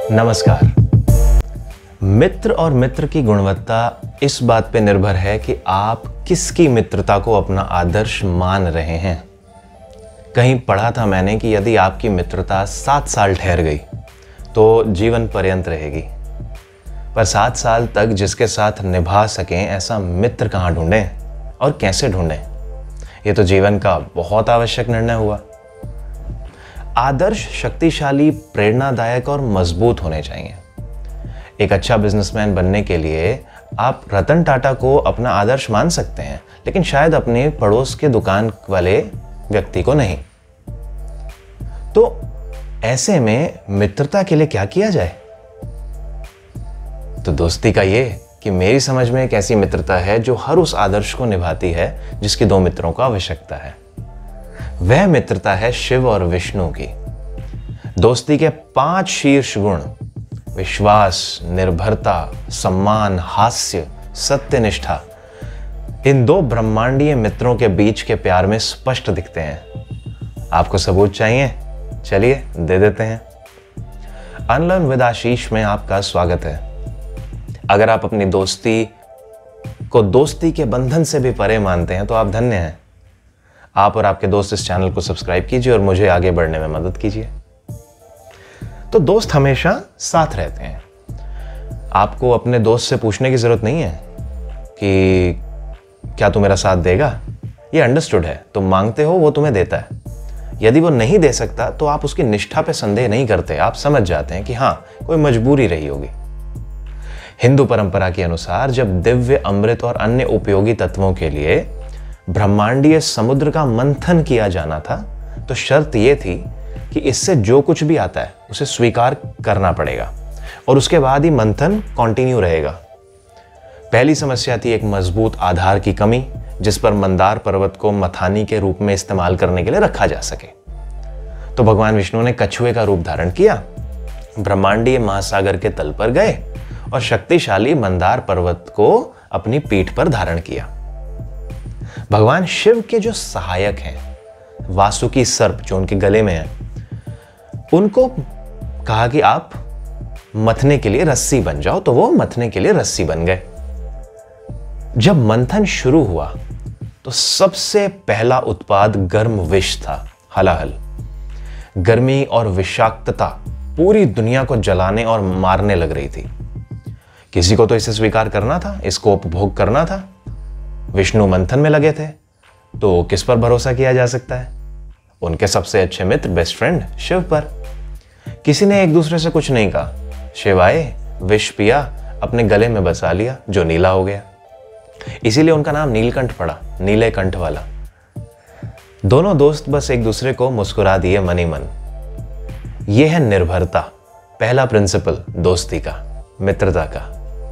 नमस्कार। मित्र और मित्र की गुणवत्ता इस बात पे निर्भर है कि आप किसकी मित्रता को अपना आदर्श मान रहे हैं। कहीं पढ़ा था मैंने कि यदि आपकी मित्रता 7 साल ठहर गई तो जीवन पर्यंत रहेगी, पर 7 साल तक जिसके साथ निभा सकें ऐसा मित्र कहाँ ढूंढें और कैसे ढूंढें, ये तो जीवन का बहुत आवश्यक निर्णय हुआ। आदर्श शक्तिशाली, प्रेरणादायक और मजबूत होने चाहिए। एक अच्छा बिजनेसमैन बनने के लिए आप रतन टाटा को अपना आदर्श मान सकते हैं, लेकिन शायद अपने पड़ोस के दुकान वाले व्यक्ति को नहीं। तो ऐसे में मित्रता के लिए क्या किया जाए? तो दोस्ती का ये कि मेरी समझ में एक ऐसी मित्रता है जो हर उस आदर्श को निभाती है जिसकी 2 मित्रों को आवश्यकता है। वह मित्रता है शिव और विष्णु की। दोस्ती के 5 शीर्ष गुण विश्वास, निर्भरता, सम्मान, हास्य, सत्यनिष्ठा इन 2 ब्रह्मांडीय मित्रों के बीच के प्यार में स्पष्ट दिखते हैं। आपको सबूत चाहिए? चलिए दे देते हैं। अनलर्न विद आशीष में आपका स्वागत है। अगर आप अपनी दोस्ती को दोस्ती के बंधन से भी परे मानते हैं तो आप धन्य हैं। आप और आपके दोस्त इस चैनल को सब्सक्राइब कीजिए और मुझे आगे बढ़ने में मदद कीजिए। तो दोस्त हमेशा साथ रहते हैं। आपको अपने दोस्त से पूछने की जरूरत नहीं है कि क्या तू मेरा साथ देगा। ये अंडरस्टूड है, तुम मांगते हो वो तुम्हें देता है। यदि वो नहीं दे सकता तो आप उसकी निष्ठा पे संदेह नहीं करते, आप समझ जाते हैं कि हाँ, कोई मजबूरी रही होगी। हिंदू परंपरा के अनुसार जब दिव्य अमृत और अन्य उपयोगी तत्वों के लिए ब्रह्मांडीय समुद्र का मंथन किया जाना था तो शर्त यह थी कि इससे जो कुछ भी आता है उसे स्वीकार करना पड़ेगा और उसके बाद ही मंथन कंटिन्यू रहेगा। पहली समस्या थी एक मजबूत आधार की कमी, जिस पर मंदार पर्वत को मथानी के रूप में इस्तेमाल करने के लिए रखा जा सके। तो भगवान विष्णु ने कछुए का रूप धारण किया, ब्रह्मांडीय महासागर के तल पर गए और शक्तिशाली मंदार पर्वत को अपनी पीठ पर धारण किया। भगवान शिव के जो सहायक हैं, वासुकी सर्प जो उनके गले में है, उनको कहा कि आप मथने के लिए रस्सी बन जाओ, तो वो मथने के लिए रस्सी बन गए। जब मंथन शुरू हुआ तो सबसे पहला उत्पाद गर्म विष था, हलाहल। गर्मी और विषाक्तता पूरी दुनिया को जलाने और मारने लग रही थी। किसी को तो इसे स्वीकार करना था, इसको उपभोग करना था। विष्णु मंथन में लगे थे, तो किस पर भरोसा किया जा सकता है? उनके सबसे अच्छे मित्र, बेस्ट फ्रेंड शिव पर। किसी ने एक दूसरे से कुछ नहीं कहा। शिव आए, विष पिया, अपने गले में बसा लिया, जो नीला हो गया। इसीलिए उनका नाम नीलकंठ पड़ा, नीले कंठ वाला। दोनों दोस्त बस एक दूसरे को मुस्कुरा दिए मन ही मन। यह है निर्भरता, पहला प्रिंसिपल दोस्ती का, मित्रता का।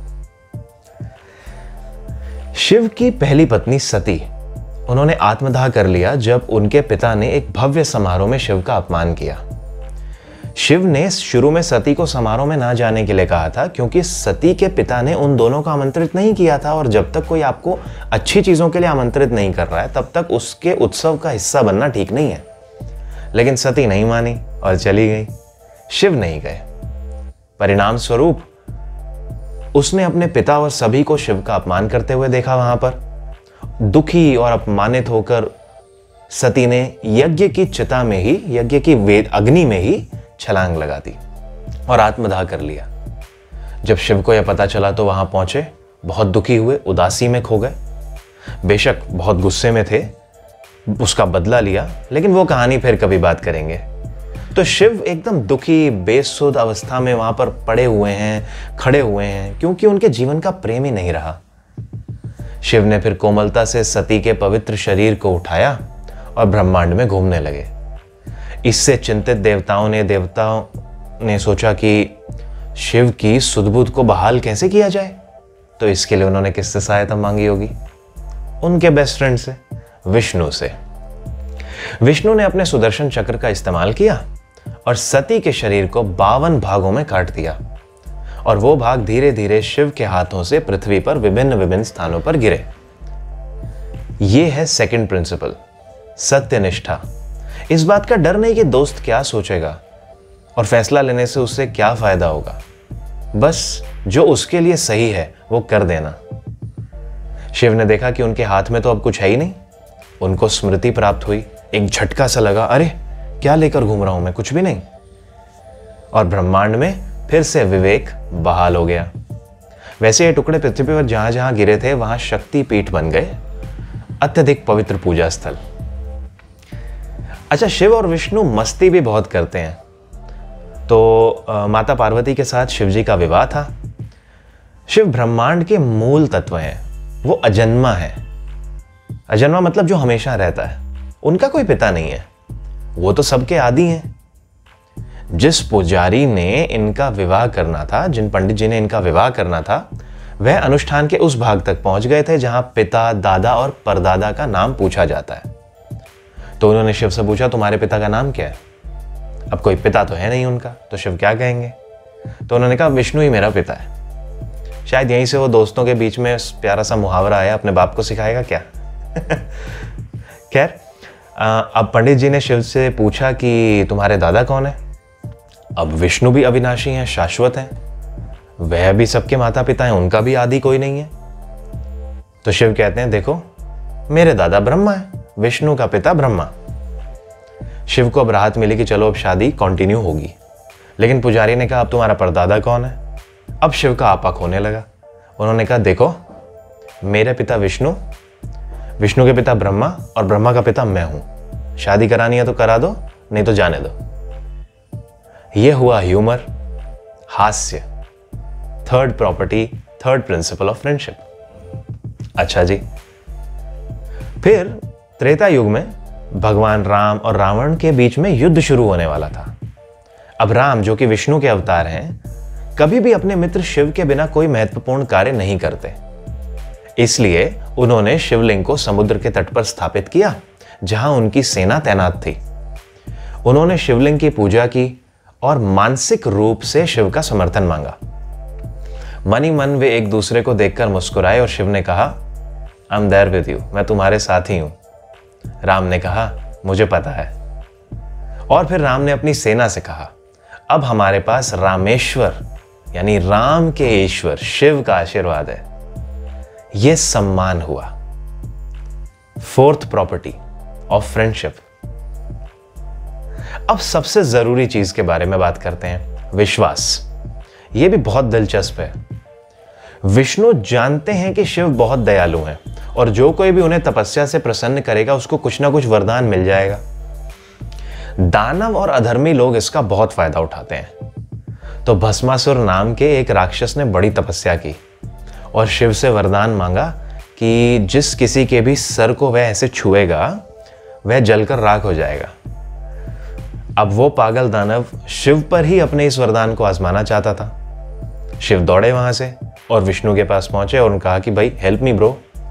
शिव की पहली पत्नी सती, उन्होंने आत्मदाह कर लिया जब उनके पिता ने एक भव्य समारोह में शिव का अपमान किया। शिव ने शुरू में सती को समारोह में ना जाने के लिए कहा था, क्योंकि सती के पिता ने उन दोनों को आमंत्रित नहीं किया था और जब तक कोई आपको अच्छी चीजों के लिए आमंत्रित नहीं कर रहा है तब तक उसके उत्सव का हिस्सा बनना ठीक नहीं है। लेकिन सती नहीं मानी और चली गई। शिव नहीं गए। परिणाम स्वरूप उसने अपने पिता और सभी को शिव का अपमान करते हुए देखा। वहां पर दुखी और अपमानित होकर सती ने यज्ञ की चिता में ही, यज्ञ की वेद अग्नि में ही छलांग लगा दी और आत्मदाह कर लिया। जब शिव को यह पता चला तो वहां पहुंचे, बहुत दुखी हुए, उदासी में खो गए। बेशक बहुत गुस्से में थे, उसका बदला लिया, लेकिन वो कहानी फिर कभी बात करेंगे। तो शिव एकदम दुखी, बेसुध अवस्था में वहां पर पड़े हुए हैं, खड़े हुए हैं, क्योंकि उनके जीवन का प्रेम ही नहीं रहा। शिव ने फिर कोमलता से सती के पवित्र शरीर को उठाया और ब्रह्मांड में घूमने लगे। इससे चिंतित देवताओं ने सोचा कि शिव की सुध-बुध को बहाल कैसे किया जाए। तो इसके लिए उन्होंने किससे सहायता मांगी होगी? उनके बेस्ट फ्रेंड से, विष्णु से। विष्णु ने अपने सुदर्शन चक्र का इस्तेमाल किया और सती के शरीर को 52 भागों में काट दिया और वो भाग धीरे धीरे शिव के हाथों से पृथ्वी पर विभिन्न विभिन्न स्थानों पर गिरे। यह है सेकंड प्रिंसिपल, सत्यनिष्ठा। इस बात का डर नहीं कि दोस्त क्या सोचेगा, और फैसला लेने से उससे क्या फायदा होगा। बस जो उसके लिए सही है वो कर देना। शिव ने देखा कि उनके हाथ में तो अब कुछ है ही नहीं। उनको स्मृति प्राप्त हुई। एक झटका सा लगा, अरे क्या लेकर घूम रहा हूं मैं, कुछ भी नहीं। और ब्रह्मांड में फिर से विवेक बहाल हो गया। वैसे ये टुकड़े पृथ्वी पर जहां जहां गिरे थे वहां शक्ति पीठ बन गए, अत्यधिक पवित्र पूजा स्थल। अच्छा, शिव और विष्णु मस्ती भी बहुत करते हैं। तो माता पार्वती के साथ शिव जी का विवाह था। शिव ब्रह्मांड के मूल तत्व हैं। वो अजन्मा है। अजन्मा मतलब जो हमेशा रहता है। उनका कोई पिता नहीं है। वो तो सबके आदि हैं। जिस पुजारी ने इनका विवाह करना था, जिन पंडित जी ने इनका विवाह करना था, वह अनुष्ठान के उस भाग तक पहुंच गए थे जहां पिता, दादा और परदादा का नाम पूछा जाता है। तो उन्होंने शिव से पूछा, तुम्हारे पिता का नाम क्या है? अब कोई पिता तो है नहीं उनका, तो शिव क्या कहेंगे? तो उन्होंने कहा, विष्णु ही मेरा पिता है। शायद यहीं से वो दोस्तों के बीच में प्यारा सा मुहावरा आया, अपने बाप को सिखाएगा क्या? खैर, अब पंडित जी ने शिव से पूछा कि तुम्हारे दादा कौन है? अब विष्णु भी अविनाशी हैं, शाश्वत हैं। वह भी सबके माता पिता हैं, उनका भी आदि कोई नहीं है। तो शिव कहते हैं, देखो मेरे दादा ब्रह्मा है, विष्णु का पिता ब्रह्मा। शिव को अब राहत मिली कि चलो अब शादी कंटिन्यू होगी। लेकिन पुजारी ने कहा, अब तुम्हारा परदादा कौन है? अब शिव का आपा खोने लगा। उन्होंने कहा, देखो मेरे पिता विष्णु, विष्णु के पिता ब्रह्मा और ब्रह्मा का पिता मैं हूं। शादी करानी है तो करा दो, नहीं तो जाने दो। यह हुआ ह्यूमर, हास्य, third property, third principle of friendship. अच्छा जी, फिर त्रेता युग में भगवान राम और रावण के बीच में युद्ध शुरू होने वाला था। अब राम, जो कि विष्णु के अवतार हैं, कभी भी अपने मित्र शिव के बिना कोई महत्वपूर्ण कार्य नहीं करते। इसलिए उन्होंने शिवलिंग को समुद्र के तट पर स्थापित किया जहां उनकी सेना तैनात थी। उन्होंने शिवलिंग की पूजा की और मानसिक रूप से शिव का समर्थन मांगा। मन ही मन वे एक दूसरे को देखकर मुस्कुराए और शिव ने कहा, I am there with you, मैं तुम्हारे साथ ही हूं। राम ने कहा, मुझे पता है। और फिर राम ने अपनी सेना से कहा, अब हमारे पास रामेश्वर यानी राम के ईश्वर शिव का आशीर्वाद है। यह सम्मान हुआ। Fourth property of friendship. अब सबसे जरूरी चीज के बारे में बात करते हैं, विश्वास। यह भी बहुत दिलचस्प है। विष्णु जानते हैं कि शिव बहुत दयालु हैं और जो कोई भी उन्हें तपस्या से प्रसन्न करेगा उसको कुछ ना कुछ वरदान मिल जाएगा। दानव और अधर्मी लोग इसका बहुत फायदा उठाते हैं। तो भस्मासुर नाम के एक राक्षस ने बड़ी तपस्या की और शिव से वरदान मांगा कि जिस किसी के भी सर को वह ऐसे छुएगा वह जलकर राख हो जाएगा। अब वो पागल दानव शिव पर ही अपने इस वरदान को आजमाना चाहता था। शिव दौड़े वहां से और विष्णु के पास पहुंचे और उन्होंने कहा कि भाई हेल्प मी ब्रो।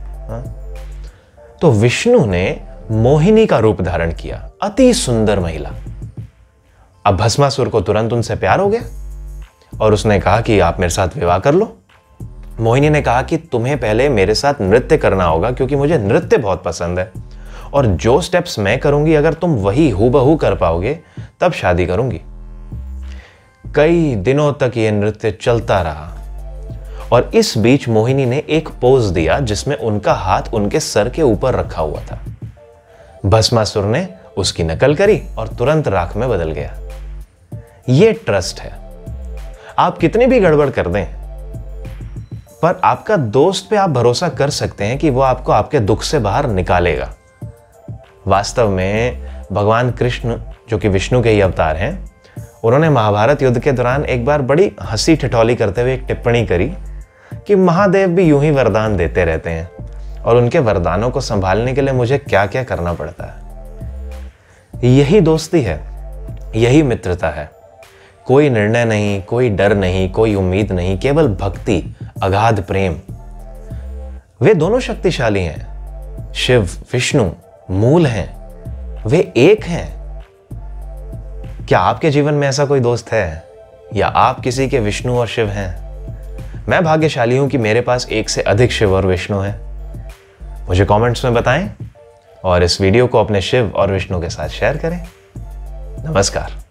तो विष्णु ने मोहिनी का रूप धारण किया, अति सुंदर महिला। अब भस्मासुर को तुरंत उनसे प्यार हो गया और उसने कहा कि आप मेरे साथ विवाह कर लो। मोहिनी ने कहा कि तुम्हें पहले मेरे साथ नृत्य करना होगा क्योंकि मुझे नृत्य बहुत पसंद है और जो स्टेप्स मैं करूंगी अगर तुम वही हूबहू कर पाओगे तब शादी करूंगी। कई दिनों तक यह नृत्य चलता रहा और इस बीच मोहिनी ने एक पोज दिया जिसमें उनका हाथ उनके सर के ऊपर रखा हुआ था। भस्मासुर ने उसकी नकल करी और तुरंत राख में बदल गया। यह ट्रस्ट है। आप कितनी भी गड़बड़ कर दें पर आपका दोस्त पे आप भरोसा कर सकते हैं कि वो आपको आपके दुख से बाहर निकालेगा। वास्तव में भगवान कृष्ण, जो कि विष्णु के ही अवतार हैं, उन्होंने महाभारत युद्ध के दौरान एक बार बड़ी हंसी ठिठौली करते हुए एक टिप्पणी करी कि महादेव भी यूं ही वरदान देते रहते हैं और उनके वरदानों को संभालने के लिए मुझे क्या क्या करना पड़ता है। यही दोस्ती है, यही मित्रता है। कोई निर्णय नहीं, कोई डर नहीं, कोई उम्मीद नहीं, केवल भक्ति, अगाध प्रेम। वे दोनों शक्तिशाली हैं। शिव विष्णु मूल हैं, वे एक हैं। क्या आपके जीवन में ऐसा कोई दोस्त है या आप किसी के विष्णु और शिव हैं? मैं भाग्यशाली हूं कि मेरे पास एक से अधिक शिव और विष्णु हैं। मुझे कमेंट्स में बताएं और इस वीडियो को अपने शिव और विष्णु के साथ शेयर करें। नमस्कार।